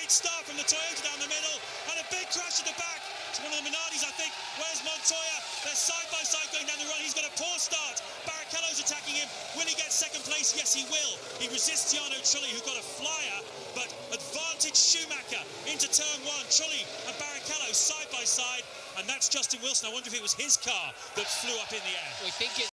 Great start from the Toyota down the middle, and a big crash at the back. It's one of the Minardis, I think. Where's Montoya? They're side by side going down the run. He's got a poor start. Barrichello's attacking him. Will he get second place? Yes, he will. He resists Jarno Trulli, who got a flyer, but advantage Schumacher into turn one. Trulli and Barrichello side by side, and that's Justin Wilson. I wonder if it was his car that flew up in the air. We think it